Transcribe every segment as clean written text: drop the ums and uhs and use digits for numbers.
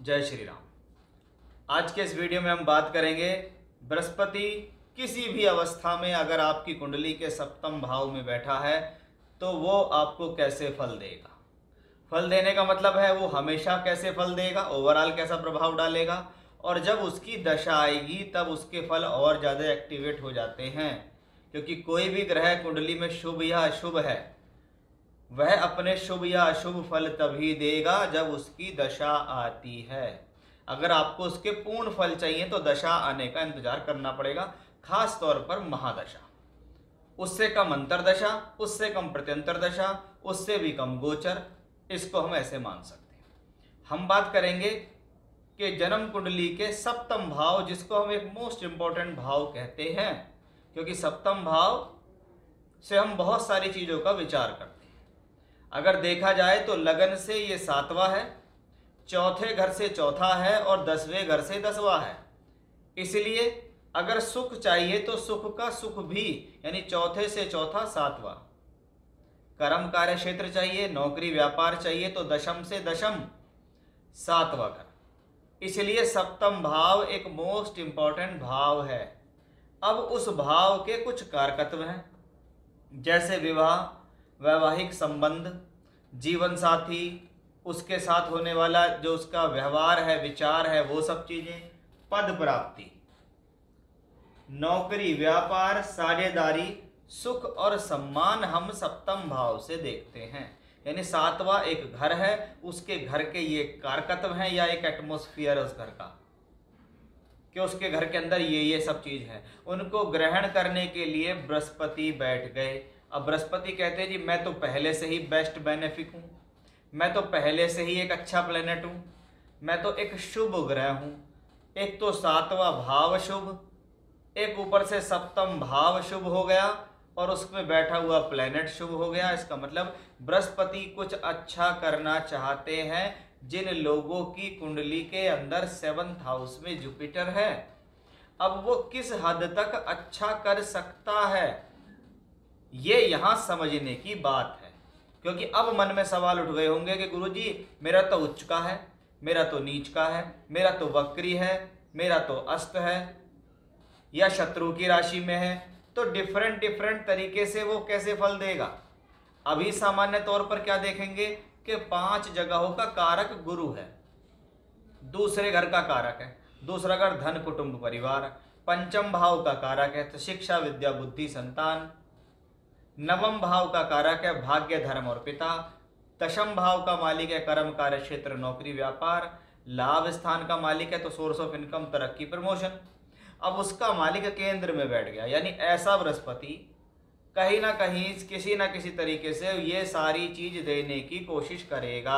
जय श्री राम। आज के इस वीडियो में हम बात करेंगे बृहस्पति किसी भी अवस्था में अगर आपकी कुंडली के सप्तम भाव में बैठा है तो वो आपको कैसे फल देगा। फल देने का मतलब है वो हमेशा कैसे फल देगा, ओवरऑल कैसा प्रभाव डालेगा, और जब उसकी दशा आएगी तब उसके फल और ज़्यादा एक्टिवेट हो जाते हैं। क्योंकि कोई भी ग्रह कुंडली में शुभ या अशुभ है वह अपने शुभ या अशुभ फल तभी देगा जब उसकी दशा आती है। अगर आपको उसके पूर्ण फल चाहिए तो दशा आने का इंतजार करना पड़ेगा, खास तौर पर महादशा। उससे कम अंतरदशा, उससे कम प्रत्यंतर दशा, उससे भी कम गोचर, इसको हम ऐसे मान सकते हैं। हम बात करेंगे कि जन्म कुंडली के सप्तम भाव, जिसको हम एक मोस्ट इंपॉर्टेंट भाव कहते हैं, क्योंकि सप्तम भाव से हम बहुत सारी चीज़ों का विचार करते हैं। अगर देखा जाए तो लगन से ये 7वां है, चौथे घर से चौथा है और 10वें घर से 10वां है। इसलिए अगर सुख चाहिए तो सुख का सुख भी, यानी चौथे से चौथा 7वां। कर्म कार्य क्षेत्र चाहिए, नौकरी व्यापार चाहिए तो दशम से दशम 7वां घर। इसलिए सप्तम भाव एक मोस्ट इंपॉर्टेंट भाव है। अब उस भाव के कुछ कारकत्व हैं, जैसे विवाह, वैवाहिक संबंध, जीवन साथी, उसके साथ होने वाला जो उसका व्यवहार है, विचार है, वो सब चीजें, पद प्राप्ति, नौकरी व्यापार, साझेदारी, सुख और सम्मान हम सप्तम भाव से देखते हैं। यानी 7वां एक घर है, उसके घर के ये कारकत्व हैं या एक एटमॉस्फेयर उस घर का, कि उसके घर के अंदर ये सब चीज है। उनको ग्रहण करने के लिए बृहस्पति बैठ गए। अब बृहस्पति कहते हैं जी मैं तो पहले से ही बेस्ट बेनिफिक हूँ, मैं तो पहले से ही एक अच्छा प्लेनेट हूँ, मैं तो एक शुभ ग्रह हूँ। एक तो 7वां भाव शुभ, एक ऊपर से सप्तम भाव शुभ हो गया और उसमें बैठा हुआ प्लेनेट शुभ हो गया। इसका मतलब बृहस्पति कुछ अच्छा करना चाहते हैं। जिन लोगों की कुंडली के अंदर 7th हाउस में जुपिटर है, अब वो किस हद तक अच्छा कर सकता है, ये यहां समझने की बात है। क्योंकि अब मन में सवाल उठ गए होंगे कि गुरुजी मेरा तो उच्च का है, मेरा तो नीच का है, मेरा तो वक्री है, मेरा तो अस्त है या शत्रु की राशि में है, तो डिफरेंट तरीके से वो कैसे फल देगा। अभी सामान्य तौर पर क्या देखेंगे कि 5 जगहों का कारक गुरु है, दूसरे घर का कारक है, दूसरा घर धन कुटुंब परिवार, पंचम भाव का कारक है तो शिक्षा विद्या बुद्धि संतान, नवम भाव का कारक है भाग्य धर्म और पिता, दशम भाव का मालिक है कर्म कार्य क्षेत्र नौकरी व्यापार, लाभ स्थान का मालिक है तो सोर्स ऑफ इनकम तरक्की प्रमोशन। अब उसका मालिक केंद्र में बैठ गया, यानी ऐसा बृहस्पति कहीं ना कहीं किसी ना किसी तरीके से ये सारी चीज देने की कोशिश करेगा।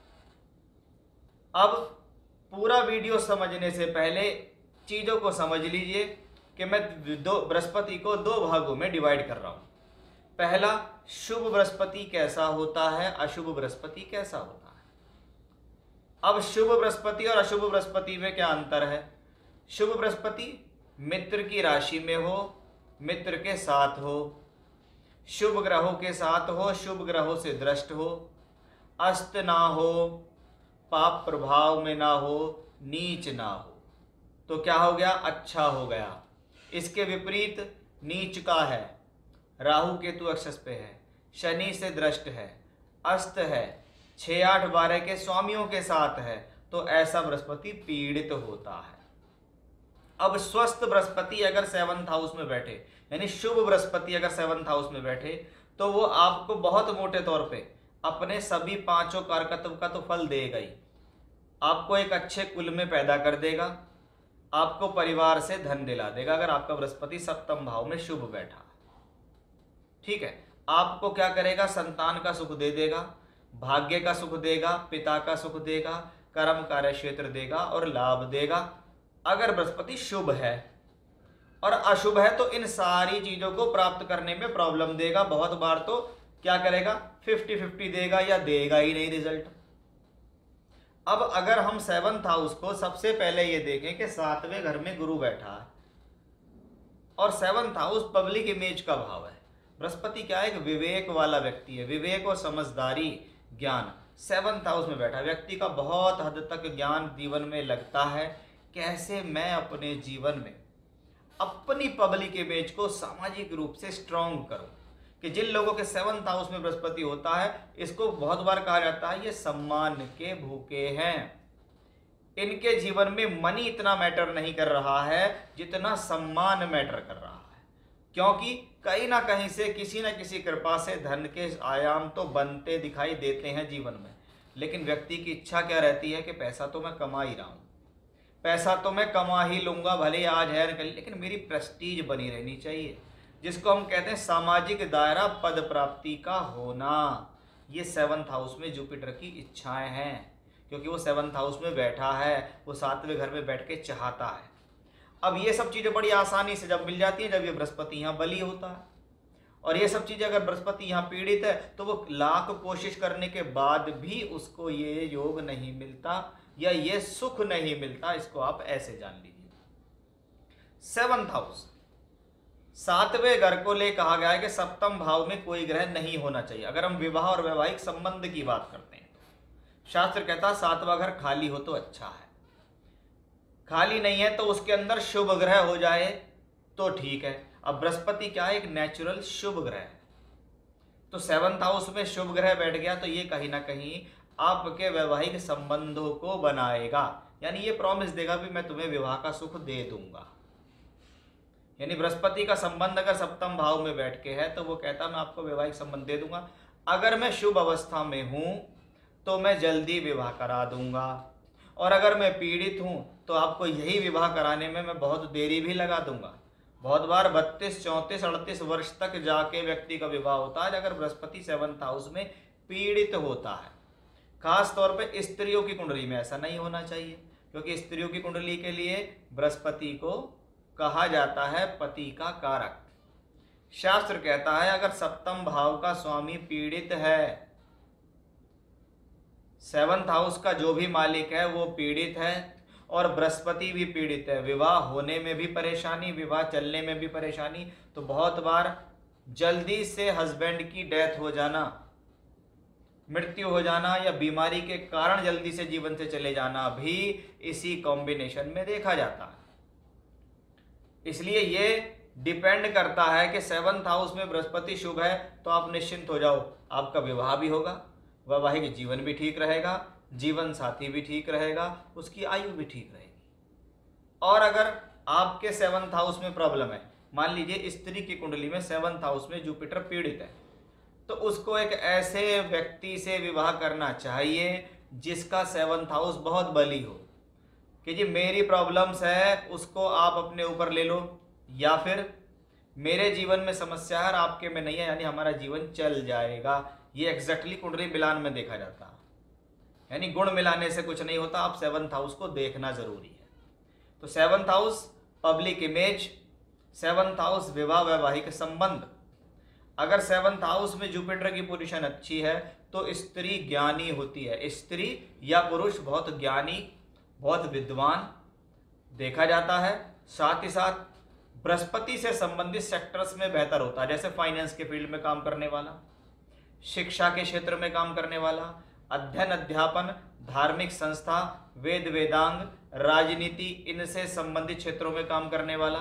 अब पूरा वीडियो समझने से पहले चीजों को समझ लीजिए कि मैं बृहस्पति को 2 भागों में डिवाइड कर रहा हूं। पहला, शुभ बृहस्पति कैसा होता है, अशुभ बृहस्पति कैसा होता है। अब शुभ बृहस्पति और अशुभ बृहस्पति में क्या अंतर है। शुभ बृहस्पति मित्र की राशि में हो, मित्र के साथ हो, शुभ ग्रहों के साथ हो, शुभ ग्रहों से दृष्ट हो, अस्त ना हो, पाप प्रभाव में ना हो, नीच ना हो, तो क्या हो गया, अच्छा हो गया। इसके विपरीत नीच का है, राहु केतु अक्षस पे है, शनि से दृष्ट है, अस्त है, 6 8 12 के स्वामियों के साथ है, तो ऐसा बृहस्पति पीड़ित होता है। अब स्वस्थ बृहस्पति अगर 7th हाउस में बैठे, यानी शुभ बृहस्पति अगर 7th हाउस में बैठे, तो वो आपको बहुत मोटे तौर पे अपने सभी 5 कारकत्व का तो फल देगा ही। आपको एक अच्छे कुल में पैदा कर देगा, आपको परिवार से धन दिला देगा अगर आपका बृहस्पति सप्तम भाव में शुभ बैठा, ठीक है। आपको क्या करेगा, संतान का सुख दे देगा, भाग्य का सुख देगा, पिता का सुख देगा, कर्म कार्य क्षेत्र देगा और लाभ देगा अगर बृहस्पति शुभ है। और अशुभ है तो इन सारी चीजों को प्राप्त करने में प्रॉब्लम देगा। बहुत बार तो क्या करेगा, 50-50 देगा या देगा ही नहीं रिजल्ट। अब अगर हम 7th हाउस को सबसे पहले ये देखें कि 7वें घर में गुरु बैठा है और 7th हाउस पब्लिक इमेज का भाव है। बृहस्पति क्या है, एक विवेक वाला व्यक्ति है, विवेक और समझदारी ज्ञान सेवंथ हाउस में बैठा व्यक्ति का बहुत हद तक ज्ञान जीवन में लगता है, कैसे मैं अपने जीवन में अपनी पब्लिक इमेज को सामाजिक रूप से स्ट्रॉन्ग करूं। कि जिन लोगों के सेवंथ हाउस में बृहस्पति होता है, इसको बहुत बार कहा जाता है ये सम्मान के भूखे हैं। इनके जीवन में मनी इतना मैटर नहीं कर रहा है जितना सम्मान मैटर कर रहा है, क्योंकि कहीं ना कहीं से किसी न किसी कृपा से धन के आयाम तो बनते दिखाई देते हैं जीवन में, लेकिन व्यक्ति की इच्छा क्या रहती है कि पैसा तो मैं कमा ही रहा हूँ, पैसा तो मैं कमा ही लूंगा, भले आज है न कल, लेकिन मेरी प्रेस्टीज बनी रहनी चाहिए, जिसको हम कहते हैं सामाजिक दायरा, पद प्राप्ति का होना। ये सेवंथ हाउस में जुपिटर की इच्छाएं हैं, क्योंकि वो सेवंथ हाउस में बैठा है, वो सातवें घर में बैठ के चाहता है। अब ये सब चीज़ें बड़ी आसानी से जब मिल जाती हैं जब ये बृहस्पति यहाँ बली होता है, और ये सब चीज़ें अगर बृहस्पति यहाँ पीड़ित है तो वो लाख कोशिश करने के बाद भी उसको ये योग नहीं मिलता या ये सुख नहीं मिलता। इसको आप ऐसे जान लीजिए। सेवंथ हाउस सातवें घर को ले कहा गया है कि सप्तम भाव में कोई ग्रह नहीं होना चाहिए। अगर हम विवाह और वैवाहिक संबंध की बात करते हैं, शास्त्र कहता है सातवां घर खाली हो तो अच्छा है, खाली नहीं है तो उसके अंदर शुभ ग्रह हो जाए तो ठीक है। अब बृहस्पति क्या है, एक नेचुरल शुभ ग्रह है, तो सेवंथ हाउस में शुभ ग्रह बैठ गया तो ये कहीं ना कहीं आपके वैवाहिक संबंधों को बनाएगा, यानी ये प्रॉमिस देगा भी मैं तुम्हें विवाह का सुख दे दूंगा। यानी बृहस्पति का संबंध अगर सप्तम भाव में बैठ के है तो वो कहता मैं आपको वैवाहिक संबंध दे दूंगा, अगर मैं शुभ अवस्था में हूं तो मैं जल्दी विवाह करा दूंगा, और अगर मैं पीड़ित हूं तो आपको यही विवाह कराने में मैं बहुत देरी भी लगा दूंगा। बहुत बार 32, 34, 38 वर्ष तक जाके व्यक्ति का विवाह होता है अगर बृहस्पति सेवंथ हाउस में पीड़ित होता है। खास तौर पे स्त्रियों की कुंडली में ऐसा नहीं होना चाहिए, क्योंकि स्त्रियों की कुंडली के लिए बृहस्पति को कहा जाता है पति का कारक। शास्त्र कहता है अगर सप्तम भाव का स्वामी पीड़ित है, सेवंथ हाउस का जो भी मालिक है वो पीड़ित है और बृहस्पति भी पीड़ित है, विवाह होने में भी परेशानी, विवाह चलने में भी परेशानी, तो बहुत बार जल्दी से हस्बैंड की डेथ हो जाना, मृत्यु हो जाना या बीमारी के कारण जल्दी से जीवन से चले जाना भी इसी कॉम्बिनेशन में देखा जाता है। इसलिए ये डिपेंड करता है कि सेवंथ हाउस में बृहस्पति शुभ है तो आप निश्चिंत हो जाओ, आपका विवाह भी होगा, वैवाहिक जीवन भी ठीक रहेगा, जीवन साथी भी ठीक रहेगा, उसकी आयु भी ठीक रहेगी। और अगर आपके सेवंथ हाउस में प्रॉब्लम है, मान लीजिए स्त्री की कुंडली में सेवंथ हाउस में जुपिटर पीड़ित है, तो उसको एक ऐसे व्यक्ति से विवाह करना चाहिए जिसका सेवंथ हाउस बहुत बली हो, कि जी मेरी प्रॉब्लम्स है उसको आप अपने ऊपर ले लो, या फिर मेरे जीवन में समस्या है आपके में नहीं है, यानी हमारा जीवन चल जाएगा। ये एग्जैक्टली कुंडली मिलान में देखा जाता है, यानी गुण मिलाने से कुछ नहीं होता, आप सेवंथ हाउस को देखना जरूरी है। तो seventh house public image, seventh house विवाह वैवाहिक संबंध। अगर सेवंथ हाउस में जुपिटर की पोजीशन अच्छी है तो स्त्री ज्ञानी होती है, स्त्री या पुरुष बहुत ज्ञानी, बहुत विद्वान देखा जाता है। साथ ही साथ बृहस्पति से संबंधित सेक्टर्स में बेहतर होता है, जैसे फाइनेंस के फील्ड में काम करने वाला, शिक्षा के क्षेत्र में काम करने वाला, अध्ययन अध्यापन, धार्मिक संस्था, वेद वेदांग, राजनीति, इनसे संबंधित क्षेत्रों में काम करने वाला,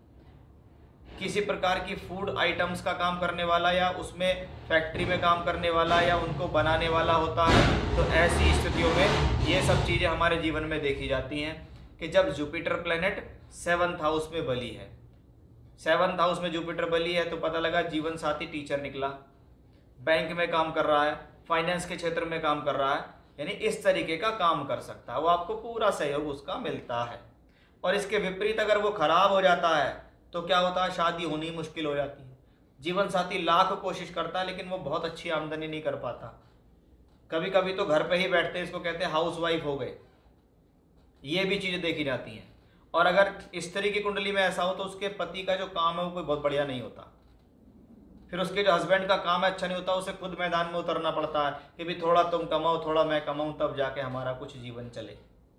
किसी प्रकार की फूड आइटम्स का काम करने वाला या उसमें फैक्ट्री में काम करने वाला या उनको बनाने वाला होता है। तो ऐसी स्थितियों में ये सब चीज़ें हमारे जीवन में देखी जाती हैं कि जब जुपिटर प्लेनेट सेवंथ हाउस में बली है, सेवंथ हाउस में जुपिटर बली है तो पता लगा जीवन साथी टीचर निकला, बैंक में काम कर रहा है, फाइनेंस के क्षेत्र में काम कर रहा है, यानी इस तरीके का काम कर सकता है, वो आपको पूरा सहयोग उसका मिलता है। और इसके विपरीत अगर वो खराब हो जाता है तो क्या होता है, शादी होनी मुश्किल हो जाती है, जीवन साथी लाख कोशिश करता है लेकिन वो बहुत अच्छी आमदनी नहीं कर पाता, कभी कभी तो घर पे ही बैठते हैं, इसको कहते हैं हाउस वाइफ हो गए, ये भी चीज़ें देखी जाती हैं। और अगर स्त्री की कुंडली में ऐसा हो तो उसके पति का जो काम है वो कोई बहुत बढ़िया नहीं होता, फिर उसके जो हस्बैंड का काम है अच्छा नहीं होता, उसे खुद मैदान में उतरना पड़ता है कि भी थोड़ा तुम कमाओ थोड़ा मैं कमाऊं तब जाके हमारा कुछ जीवन चले।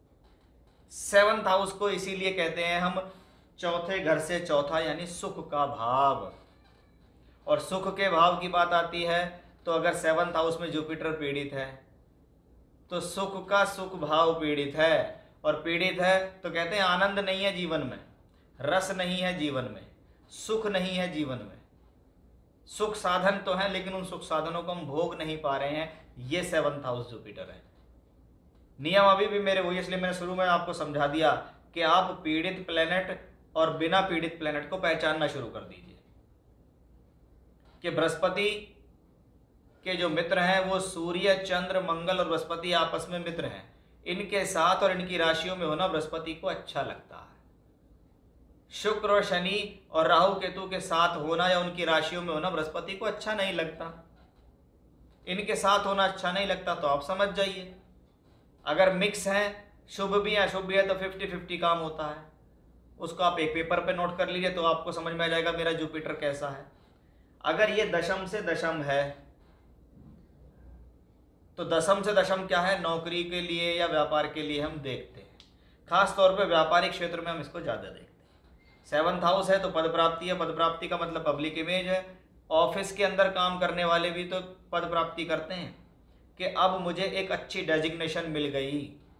सेवंथ हाउस को इसीलिए कहते हैं हम चौथे घर से चौथा, यानी सुख का भाव। और सुख के भाव की बात आती है तो अगर सेवंथ हाउस में जुपिटर पीड़ित है तो सुख का सुख भाव पीड़ित है, और पीड़ित है तो कहते हैं आनंद नहीं है जीवन में, रस नहीं है जीवन में, सुख नहीं है जीवन में। सुख साधन तो हैं लेकिन उन सुख साधनों को हम भोग नहीं पा रहे हैं। ये 7th हाउस जुपिटर है। नियम अभी भी मेरे वही, इसलिए मैंने शुरू में आपको समझा दिया कि आप पीड़ित प्लेनेट और बिना पीड़ित प्लेनेट को पहचानना शुरू कर दीजिए कि बृहस्पति के जो मित्र हैं वो सूर्य, चंद्र, मंगल और बृहस्पति आपस में मित्र हैं। इनके साथ और इनकी राशियों में होना बृहस्पति को अच्छा लगता है। शुक्र और शनि और राहु केतु के साथ होना या उनकी राशियों में होना बृहस्पति को अच्छा नहीं लगता। इनके साथ होना अच्छा नहीं लगता तो आप समझ जाइए, अगर मिक्स हैं, शुभ भी है अशुभ भी है, तो 50-50 काम होता है। उसको आप एक पेपर पे नोट कर लीजिए तो आपको समझ में आ जाएगा मेरा जुपिटर कैसा है। अगर ये दशम से दशम है तो दशम से दशम क्या है, नौकरी के लिए या व्यापार के लिए हम देखते हैं, खास तौर पे व्यापारिक क्षेत्र में हम इसको ज़्यादा देखते हैं। 7th हाउस है तो पद प्राप्ति है, पद प्राप्ति का मतलब पब्लिक इमेज है। ऑफिस के अंदर काम करने वाले भी तो पद प्राप्ति करते हैं कि अब मुझे एक अच्छी डेजिग्नेशन मिल गई,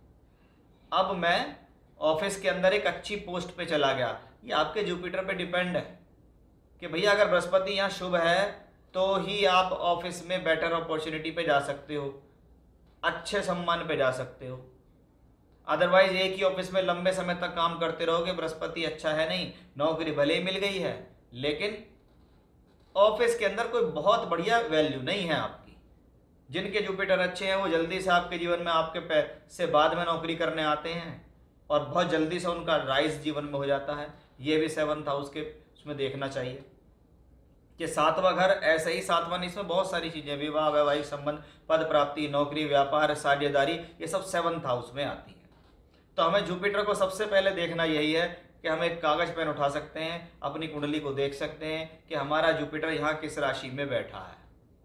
अब मैं ऑफिस के अंदर एक अच्छी पोस्ट पे चला गया। ये आपके जुपिटर पे डिपेंड है कि भैया अगर बृहस्पति यहाँ शुभ है तो ही आप ऑफिस में बेटर अपॉर्चुनिटी पे जा सकते हो, अच्छे सम्मान पे जा सकते हो। अदरवाइज एक ही ऑफिस में लंबे समय तक काम करते रहोगे, बृहस्पति अच्छा है नहीं, नौकरी भले ही मिल गई है लेकिन ऑफिस के अंदर कोई बहुत बढ़िया वैल्यू नहीं है आपकी। जिनके जुपिटर अच्छे हैं वो जल्दी से आपके जीवन में आपके से बाद में नौकरी करने आते हैं और बहुत जल्दी से उनका राइज जीवन में हो जाता है। ये भी 7th हाउस के उसमें देखना चाहिए कि 7वां घर ऐसे ही 7वां, इसमें बहुत सारी चीज़ें, विवाह, वैवाहिक संबंध, पद प्राप्ति, नौकरी, व्यापार, साझेदारी, ये सब 7th हाउस में आती है। तो हमें जुपिटर को सबसे पहले देखना यही है कि हम एक कागज पेन उठा सकते हैं, अपनी कुंडली को देख सकते हैं कि हमारा जुपिटर यहाँ किस राशि में बैठा है।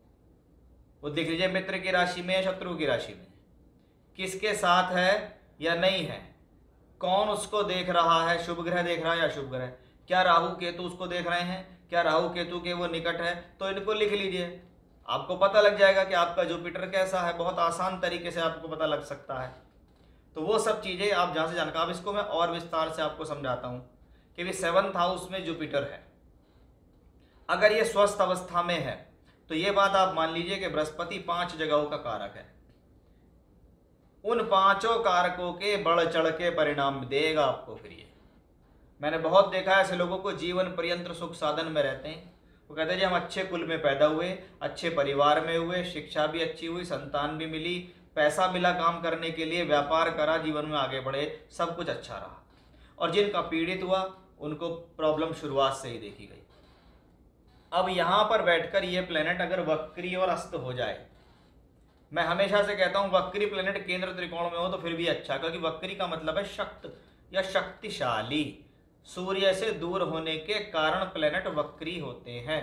वो देख लीजिए मित्र की राशि में या शत्रु की राशि में, किसके साथ है या नहीं है, कौन उसको देख रहा है, शुभ ग्रह देख रहा है या अशुभ ग्रह, क्या राहु केतु उसको देख रहे हैं, क्या राहु केतु के वो निकट है। तो इनको लिख लीजिए, आपको पता लग जाएगा कि आपका जुपिटर कैसा है। बहुत आसान तरीके से आपको पता लग सकता है। तो वो सब चीज़ें आप जहाँ से जानकार, अब इसको मैं और विस्तार से आपको समझाता हूँ कि भी 7th हाउस में जुपिटर है, अगर ये स्वस्थ अवस्था में है तो ये बात आप मान लीजिए कि बृहस्पति 5 जगहों का कारक है। उन 5 कारकों के बढ़ चढ़ के परिणाम देगा आपको। फिर ये मैंने बहुत देखा है ऐसे लोगों को, जीवन पर्यंत सुख साधन में रहते हैं। वो कहते हैं जी हम अच्छे कुल में पैदा हुए, अच्छे परिवार में हुए, शिक्षा भी अच्छी हुई, संतान भी मिली, पैसा मिला काम करने के लिए, व्यापार करा, जीवन में आगे बढ़े, सब कुछ अच्छा रहा। और जिनका पीड़ित हुआ उनको प्रॉब्लम शुरुआत से ही देखी गई। अब यहाँ पर बैठकर ये प्लेनेट अगर वक्री और अस्त हो जाए, मैं हमेशा से कहता हूँ वक्री प्लेनेट केंद्र त्रिकोण में हो तो फिर भी अच्छा, क्योंकि वक्री का मतलब है शक्त या शक्तिशाली। सूर्य से दूर होने के कारण प्लेनेट वक्री होते हैं,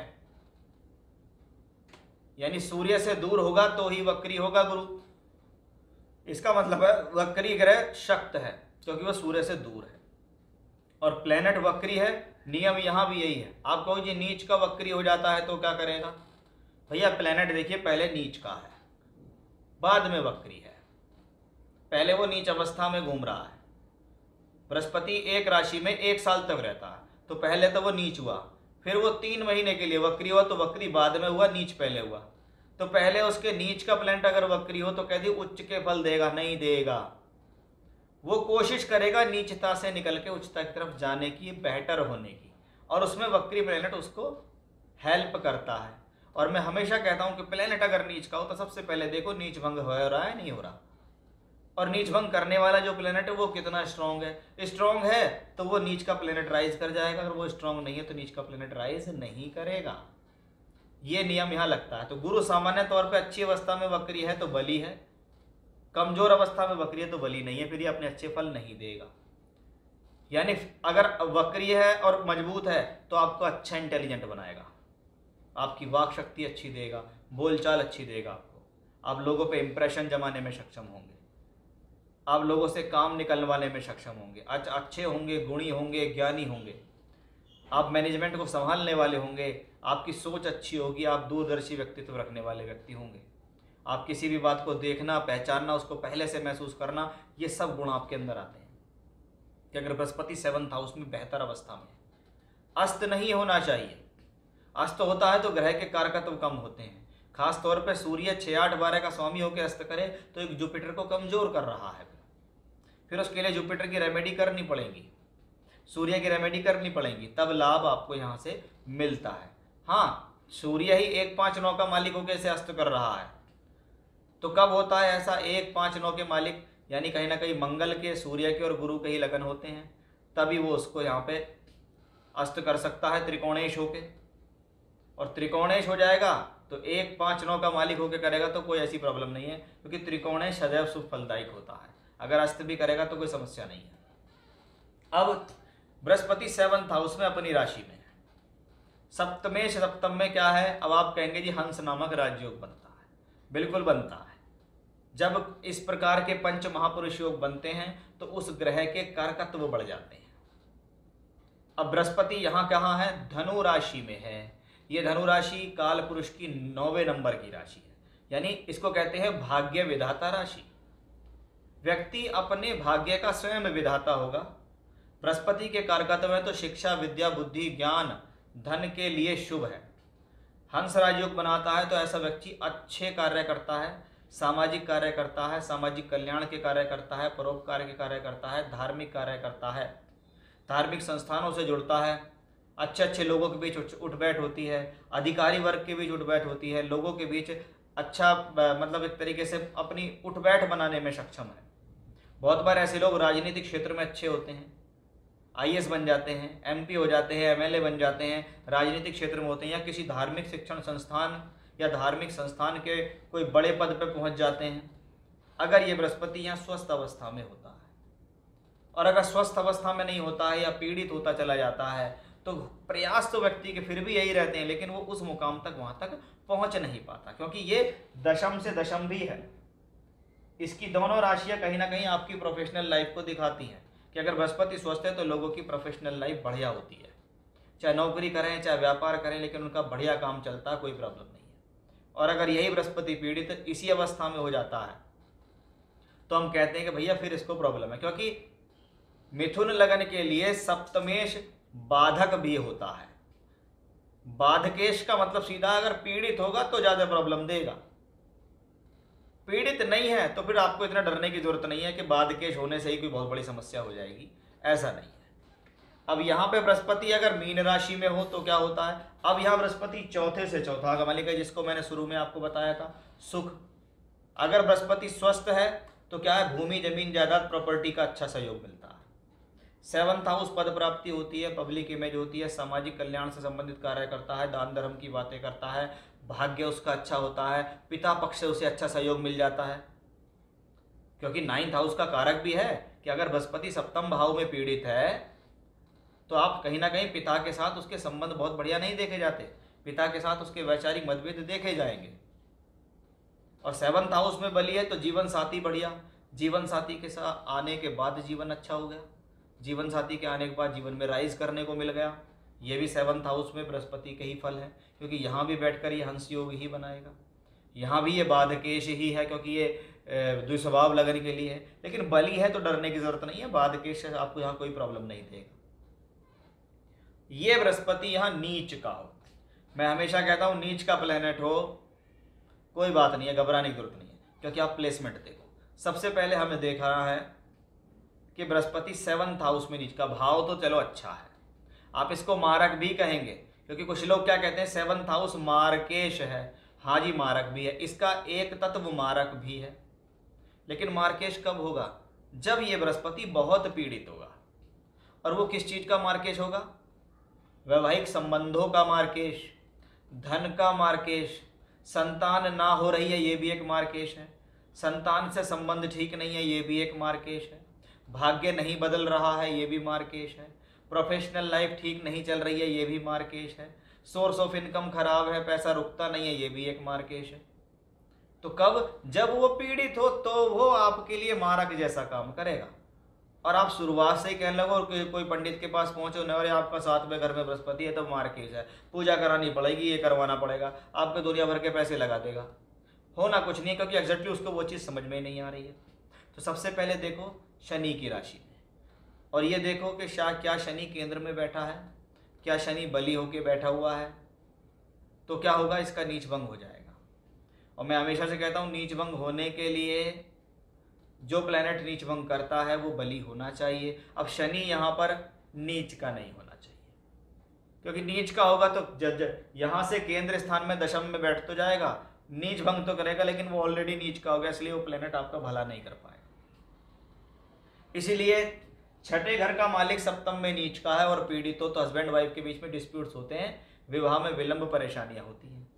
यानी सूर्य से दूर होगा तो ही वक्री होगा गुरु। इसका मतलब है वक्री ग्रह शक्त है क्योंकि वह सूर्य से दूर है, और प्लेनेट वक्री है। नियम यहां भी यही है। आप कहो जी नीच का वक्री हो जाता है तो क्या करेगा, भैया प्लेनेट देखिए पहले नीच का है बाद में वक्री है। पहले वो नीच अवस्था में घूम रहा है। बृहस्पति एक राशि में 1 साल तक रहता है, तो पहले तो वो नीच हुआ, फिर वो 3 महीने के लिए वक्री हुआ, तो वक्री बाद में हुआ, नीच पहले हुआ। तो पहले उसके नीच का प्लेनेट अगर वक्री हो तो कह दी उच्च के फल देगा, नहीं देगा। वो कोशिश करेगा नीचता से निकल के उच्चता की तरफ जाने की, बेहतर होने की, और उसमें वक्री प्लेनेट उसको हेल्प करता है। और मैं हमेशा कहता हूं कि प्लेनेट अगर नीच का हो तो सबसे पहले देखो नीच भंग हो रहा है नहीं हो रहा, और नीच भंग करने वाला जो प्लेनेट है वो कितना स्ट्रांग है। स्ट्रांग है तो वो नीच का प्लेनेट राइज कर जाएगा, अगर वो स्ट्रांग नहीं है तो नीच का प्लेनेट राइज नहीं करेगा। ये नियम यहाँ लगता है। तो गुरु सामान्य तौर पे अच्छी अवस्था में वक्री है तो बली है, कमजोर अवस्था में वक्री है तो बली नहीं है, फिर ये अपने अच्छे फल नहीं देगा। यानी अगर वक्री है और मजबूत है तो आपको अच्छा इंटेलिजेंट बनाएगा, आपकी वाक शक्ति अच्छी देगा, बोलचाल अच्छी देगा आपको, आप लोगों पे इंप्रेशन जमाने में सक्षम होंगे, आप लोगों से काम निकलवाने में सक्षम होंगे, अच्छे होंगे, गुणी होंगे, ज्ञानी होंगे, आप मैनेजमेंट को संभालने वाले होंगे, आपकी सोच अच्छी होगी, आप दूरदर्शी व्यक्तित्व रखने वाले व्यक्ति होंगे, आप किसी भी बात को देखना, पहचानना, उसको पहले से महसूस करना, ये सब गुण आपके अंदर आते हैं कि अगर बृहस्पति 7th हाउस में बेहतर अवस्था में। अस्त नहीं होना चाहिए। अस्त होता है तो ग्रह के कारकत्व कम होते हैं। खास तौर पे सूर्य 6, 8, 12 का स्वामी होकर अस्त करे तो एक जुपिटर को कमजोर कर रहा है। फिर उसके लिए जुपिटर की रेमेडी करनी पड़ेगी, सूर्य की रेमेडी करनी पड़ेगी, तब लाभ आपको यहाँ से मिलता है। हाँ, सूर्य ही 1, 5, 9 का मालिक होकर इसे अस्त कर रहा है, तो कब होता है ऐसा? 1, 5, 9 के मालिक यानी कहीं ना कहीं मंगल के, सूर्य के और गुरु के ही लगन होते हैं, तभी वो उसको यहाँ पे अस्त कर सकता है त्रिकोणेश होके। और त्रिकोणेश हो जाएगा तो 1, 5, 9 का मालिक होके करेगा तो कोई ऐसी प्रॉब्लम नहीं है, क्योंकि त्रिकोणेश सदैव शुभ फलदायक होता है। अगर अस्त भी करेगा तो कोई समस्या नहीं है। अब बृहस्पति 7th हाउस में अपनी राशि में है, सप्तमेश। सप्तम में क्या है? अब आप कहेंगे जी हंस नामक राजयोग बनता है। बिल्कुल बनता है। जब इस प्रकार के पंच महापुरुष योग बनते हैं तो उस ग्रह के कारकत्व बढ़ जाते हैं। अब बृहस्पति यहाँ कहाँ है? धनु राशि में है। ये धनु राशि काल पुरुष की 9वें नंबर की राशि है, यानी इसको कहते हैं भाग्य विधाता राशि। व्यक्ति अपने भाग्य का स्वयं विधाता होगा। बृहस्पति के कारकत्व में तो शिक्षा, विद्या, बुद्धि, ज्ञान, धन के लिए शुभ है। हंस राजयोग बनाता है तो ऐसा व्यक्ति अच्छे कार्य करता है, सामाजिक कार्य करता है, सामाजिक कल्याण के कार्य करता है, परोपकार के कार्य करता है, धार्मिक कार्य करता है, धार्मिक संस्थानों से जुड़ता है, अच्छे अच्छे लोगों के बीच उठ बैठ होती है, अधिकारी वर्ग के बीच उठ बैठ होती है, लोगों के बीच अच्छा मतलब एक तरीके से अपनी उठ बैठ बनाने में सक्षम है। बहुत बार ऐसे लोग राजनीतिक क्षेत्र में अच्छे होते हैं, IAS बन जाते हैं, MP हो जाते हैं, MLA बन जाते हैं, राजनीतिक क्षेत्र में होते हैं, या किसी धार्मिक शिक्षण संस्थान या धार्मिक संस्थान के कोई बड़े पद पर पहुंच जाते हैं, अगर ये बृहस्पति यहाँ स्वस्थ अवस्था में होता है। और अगर स्वस्थ अवस्था में नहीं होता है या पीड़ित होता चला जाता है तो प्रयास तो व्यक्ति के फिर भी यही रहते हैं, लेकिन वो उस मुकाम तक वहां तक पहुंच नहीं पाता, क्योंकि ये दशम से दशम भी है। इसकी दोनों राशियां कहीं ना कहीं आपकी प्रोफेशनल लाइफ को दिखाती हैं कि अगर बृहस्पति स्वस्थ है तो लोगों की प्रोफेशनल लाइफ बढ़िया होती है, चाहे नौकरी करें चाहे व्यापार करें, लेकिन उनका बढ़िया काम चलता है, कोई प्रॉब्लम नहीं है। और अगर यही बृहस्पति पीड़ित इसी अवस्था में हो जाता है तो हम कहते हैं कि भैया फिर इसको प्रॉब्लम है, क्योंकि मिथुन लगन के लिए सप्तमेश बाधक भी होता है। बाधकेश का मतलब सीधा अगर पीड़ित होगा तो ज्यादा प्रॉब्लम देगा, पीड़ित नहीं है तो फिर आपको इतना डरने की जरूरत नहीं है कि बाधकेश होने से ही कोई बहुत बड़ी समस्या हो जाएगी, ऐसा नहीं है। अब यहाँ पे बृहस्पति अगर मीन राशि में हो तो क्या होता है? अब यहाँ बृहस्पति चौथे से चौथा का मालिक है, जिसको मैंने शुरू में आपको बताया था, सुख। अगर बृहस्पति स्वस्थ है तो क्या है? भूमि, जमीन, जायदाद, प्रॉपर्टी का अच्छा सहयोग मिलता है। 7th हाउस पद प्राप्ति होती है, पब्लिक इमेज होती है, सामाजिक कल्याण से संबंधित कार्य करता है, दान धर्म की बातें करता है, भाग्य उसका अच्छा होता है, पिता पक्ष से उसे अच्छा सहयोग मिल जाता है, क्योंकि 9th हाउस का कारक भी है कि अगर बृहस्पति सप्तम भाव में पीड़ित है तो आप कहीं ना कहीं पिता के साथ उसके संबंध बहुत बढ़िया नहीं देखे जाते, पिता के साथ उसके वैचारिक मतभेद देखे जाएंगे। और 7th हाउस में बली है तो जीवन साथी बढ़िया, जीवन साथी के साथ आने के बाद जीवन अच्छा हो गया, जीवन साथी के आने के बाद जीवन में राइज करने को मिल गया। ये भी 7th हाउस में बृहस्पति के ही फल है, क्योंकि यहाँ भी बैठकर ये हंस योग ही बनाएगा, यहाँ भी ये बाधकेश ही है, क्योंकि ये द्विस्वभाव लगन के लिए है। लेकिन बली है तो डरने की जरूरत नहीं है, बाधकेश से आपको यहाँ कोई प्रॉब्लम नहीं देगा। ये बृहस्पति यहाँ नीच का हो, मैं हमेशा कहता हूँ नीच का प्लेनेट हो कोई बात नहीं है, घबराने की जरूरत नहीं है, क्योंकि आप प्लेसमेंट देखो। सबसे पहले हमें देखा है कि बृहस्पति 7th हाउस में नीच का भाव तो चलो अच्छा है, आप इसको मारक भी कहेंगे, क्योंकि कुछ लोग क्या कहते हैं 7th हाउस मार्केश है। हाँ जी, मारक भी है, इसका एक तत्व मारक भी है, लेकिन मार्केश कब होगा? जब ये बृहस्पति बहुत पीड़ित होगा। और वो किस चीज का मार्केश होगा? वैवाहिक संबंधों का मार्केश, धन का मार्केश, संतान ना हो रही है ये भी एक मार्केश है, संतान से संबंध ठीक नहीं है ये भी एक मार्केश है, भाग्य नहीं बदल रहा है ये भी मार्केश है, प्रोफेशनल लाइफ ठीक नहीं चल रही है ये भी मार्केश है, सोर्स ऑफ इनकम खराब है, पैसा रुकता नहीं है ये भी एक मार्केश है। तो कब? जब वो पीड़ित हो तो वो आपके लिए मारक जैसा काम करेगा। और आप शुरुआत से ही कहने लगो और कोई पंडित के पास पहुंचो न, और आपका साथ में घर में बृहस्पति है तो मार्केश है, पूजा करानी पड़ेगी, ये करवाना पड़ेगा, आपके दुनिया भर के पैसे लगा देगा। होना कुछ नहीं है, क्योंकि एग्जैक्टली उसको वो चीज़ समझ में ही नहीं आ रही है। तो सबसे पहले देखो शनि की राशि में, और ये देखो कि क्या शनि केंद्र में बैठा है, क्या शनि बली होके बैठा हुआ है, तो क्या होगा, इसका नीच भंग हो जाएगा। और मैं हमेशा से कहता हूँ नीच भंग होने के लिए जो प्लैनेट नीच भंग करता है वो बली होना चाहिए। अब शनि यहाँ पर नीच का नहीं होना चाहिए, क्योंकि नीच का होगा तो यहाँ से केंद्र स्थान में दशम में बैठ तो जाएगा, नीच भंग तो करेगा, लेकिन वो ऑलरेडी नीच का हो गया, इसलिए वो प्लैनेट आपका भला नहीं कर पाएगा। इसीलिए छठे घर का मालिक सप्तम में नीच का है और पीड़ित हो तो हस्बैंड वाइफ के बीच में डिस्प्यूट्स होते हैं, विवाह में विलंब, परेशानियां होती हैं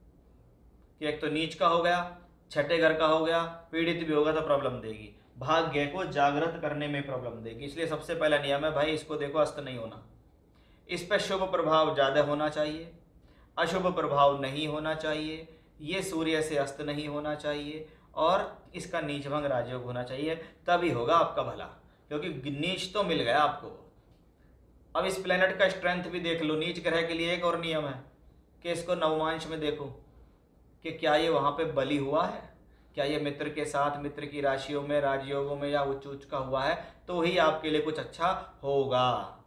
कि एक तो नीच का हो गया, छठे घर का हो गया, पीड़ित भी होगा तो प्रॉब्लम देगी, भाग्य को जागृत करने में प्रॉब्लम देगी। इसलिए सबसे पहला नियम है भाई, इसको देखो अस्त नहीं होना, इस पर शुभ प्रभाव ज़्यादा होना चाहिए, अशुभ प्रभाव नहीं होना चाहिए, ये सूर्य से अस्त नहीं होना चाहिए, और इसका नीच भंग राजयोग होना चाहिए, तभी होगा आपका भला, क्योंकि नीच तो मिल गया आपको। अब इस प्लेनेट का स्ट्रेंथ भी देख लो। नीच ग्रह के लिए एक और नियम है कि इसको नवमांश में देखो कि क्या ये वहाँ पे बली हुआ है, क्या ये मित्र के साथ, मित्र की राशियों में, राजयोगों में या उच्च उच्च का हुआ है, तो ही आपके लिए कुछ अच्छा होगा।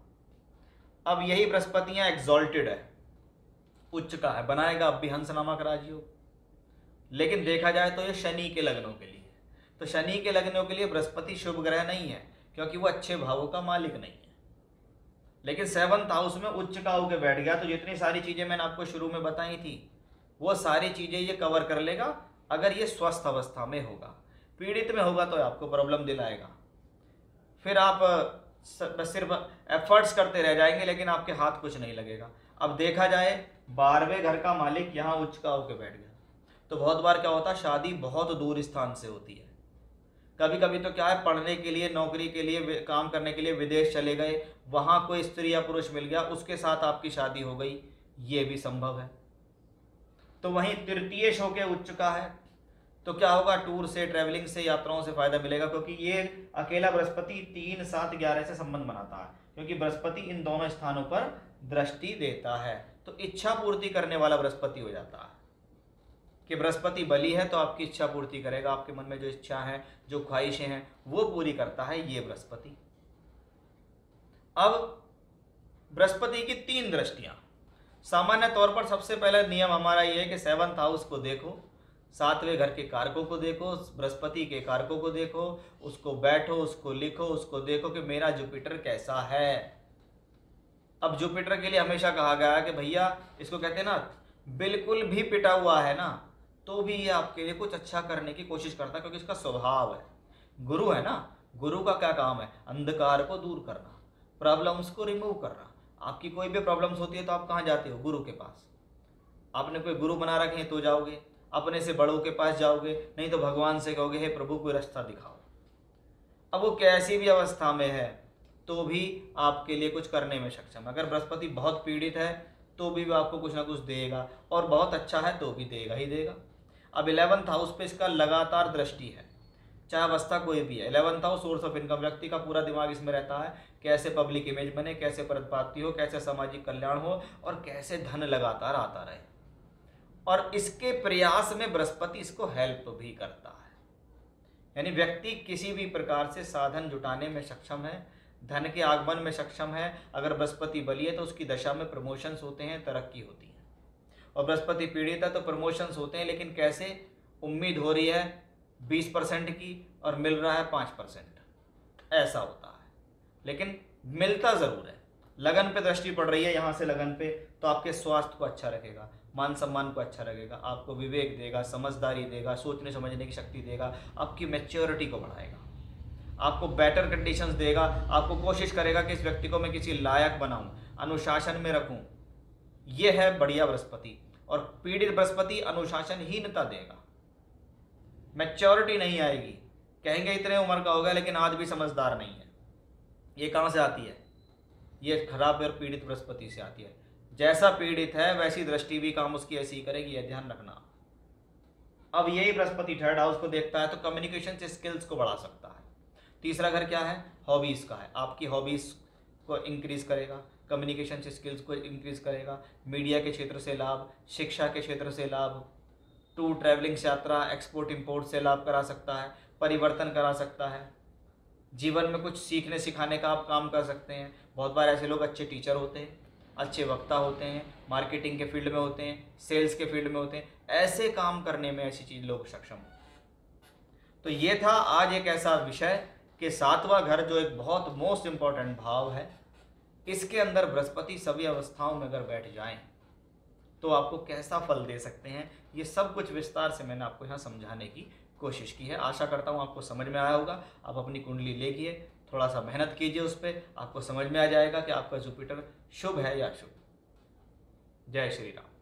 अब यही बृहस्पतियाँ एग्जॉल्टेड है, उच्च का है, बनाएगा अब भी हंस नामक राजयोग, लेकिन देखा जाए तो ये शनि के लग्नों के लिए, तो शनि के लग्नों के लिए बृहस्पति शुभ ग्रह नहीं है, क्योंकि वो अच्छे भावों का मालिक नहीं है। लेकिन 7th हाउस में उच्च का होकर बैठ गया, तो जितनी सारी चीजें मैंने आपको शुरू में बताई थी वो सारी चीजें ये कवर कर लेगा, अगर ये स्वस्थ अवस्था में होगा। पीड़ित में होगा तो आपको प्रॉब्लम दिलाएगा, फिर आप सिर्फ एफर्ट्स करते रह जाएंगे, लेकिन आपके हाथ कुछ नहीं लगेगा। अब देखा जाए 12वें घर का मालिक यहाँ उच्च का होकर बैठ गया, तो बहुत बार क्या होता है, शादी बहुत दूर स्थान से होती है। कभी कभी तो क्या है, पढ़ने के लिए, नौकरी के लिए, काम करने के लिए विदेश चले गए, वहाँ कोई स्त्री या पुरुष मिल गया, उसके साथ आपकी शादी हो गई, ये भी संभव है। तो वहीं तृतीय शो के उच्च का है, तो क्या होगा, टूर से, ट्रैवलिंग से, यात्राओं से फायदा मिलेगा, क्योंकि ये अकेला बृहस्पति 3, 7, 11 से संबंध बनाता है, क्योंकि बृहस्पति इन दोनों स्थानों पर दृष्टि देता है, तो इच्छा पूर्ति करने वाला बृहस्पति हो जाता है कि बृहस्पति बली है तो आपकी इच्छा पूर्ति करेगा, आपके मन में जो इच्छा है, जो ख्वाहिशें हैं, वो पूरी करता है ये बृहस्पति। अब बृहस्पति की 3 दृष्टियां, सामान्य तौर पर सबसे पहला नियम हमारा ये है कि 7th हाउस को देखो, 7वें घर के कारकों को देखो, बृहस्पति के कारकों को देखो, उसको बैठो, उसको लिखो, उसको देखो कि मेरा जुपिटर कैसा है। अब जुपिटर के लिए हमेशा कहा गया है कि भैया, इसको कहते हैं ना, बिल्कुल भी पिटा हुआ है ना तो भी ये आपके लिए कुछ अच्छा करने की कोशिश करता है, क्योंकि इसका स्वभाव है। गुरु है ना, गुरु का क्या काम है, अंधकार को दूर करना, प्रॉब्लम्स को रिमूव करना। आपकी कोई भी प्रॉब्लम्स होती है तो आप कहाँ जाते हो, गुरु के पास। आपने कोई गुरु बना रखे हैं तो जाओगे, अपने से बड़ों के पास जाओगे, नहीं तो भगवान से कहोगे हे प्रभु कोई रास्ता दिखाओ। अब वो कैसी भी अवस्था में है तो भी आपके लिए कुछ करने में सक्षम है। अगर बृहस्पति बहुत पीड़ित है तो भी वो आपको कुछ ना कुछ देगा, और बहुत अच्छा है तो भी देगा ही देगा। अब 11th हाउस पे इसका लगातार दृष्टि है, चाहे अवस्था कोई भी है। 11th house source of income, व्यक्ति का पूरा दिमाग इसमें रहता है, कैसे पब्लिक इमेज बने, कैसे पद प्राप्ति हो, कैसे सामाजिक कल्याण हो, और कैसे धन लगातार आता रहे। और इसके प्रयास में बृहस्पति इसको हेल्प भी करता है, यानी व्यक्ति किसी भी प्रकार से साधन जुटाने में सक्षम है, धन के आगमन में सक्षम है। अगर बृहस्पति बली है तो उसकी दशा में प्रमोशंस होते हैं, तरक्की होती है। और बृहस्पति पीड़ित है तो प्रमोशंस होते हैं, लेकिन कैसे, उम्मीद हो रही है 20% की और मिल रहा है 5%, ऐसा होता है, लेकिन मिलता ज़रूर है। लगन पे दृष्टि पड़ रही है यहाँ से लगन पे, तो आपके स्वास्थ्य को अच्छा रखेगा, मान सम्मान को अच्छा रखेगा, आपको विवेक देगा, समझदारी देगा, सोचने समझने की शक्ति देगा, आपकी मैच्योरिटी को बढ़ाएगा, आपको बेटर कंडीशंस देगा, आपको कोशिश करेगा कि इस व्यक्ति को मैं किसी लायक बनाऊं, अनुशासन में रखूं। यह है बढ़िया बृहस्पति। और पीड़ित बृहस्पति अनुशासनहीनता देगा, मैच्योरिटी नहीं आएगी, कहेंगे इतने उम्र का हो गया लेकिन आज भी समझदार नहीं है। ये कहाँ से आती है, ये खराब और पीड़ित बृहस्पति से आती है। जैसा पीड़ित है वैसी दृष्टि भी काम उसकी ऐसी करेगी, यह ध्यान रखना। अब यही बृहस्पति 3rd हाउस को देखता है तो कम्युनिकेशन स्किल्स को बढ़ा सकता है। तीसरा घर क्या है, हॉबीज़ का है, आपकी हॉबीज़ को इंक्रीज करेगा, कम्युनिकेशन स्किल्स को इंक्रीज करेगा, मीडिया के क्षेत्र से लाभ, शिक्षा के क्षेत्र से लाभ, टूर ट्रैवलिंग से यात्रा, एक्सपोर्ट इंपोर्ट से लाभ करा सकता है, परिवर्तन करा सकता है, जीवन में कुछ सीखने सिखाने का आप काम कर सकते हैं। बहुत बार ऐसे लोग अच्छे टीचर होते हैं, अच्छे वक्ता होते हैं, मार्केटिंग के फील्ड में होते हैं, सेल्स के फील्ड में होते हैं, ऐसे काम करने में ऐसी चीज लोग सक्षम हो। तो ये था आज एक ऐसा विषय कि सातवां घर जो एक बहुत मोस्ट इंपॉर्टेंट भाव है, इसके अंदर बृहस्पति सभी अवस्थाओं में अगर बैठ जाएं तो आपको कैसा फल दे सकते हैं, ये सब कुछ विस्तार से मैंने आपको यहाँ समझाने की कोशिश की है। आशा करता हूँ आपको समझ में आया होगा। आप अपनी कुंडली लेके थोड़ा सा मेहनत कीजिए उस पर, आपको समझ में आ जाएगा कि आपका जुपिटर शुभ है या अशुभ। जय श्री राम।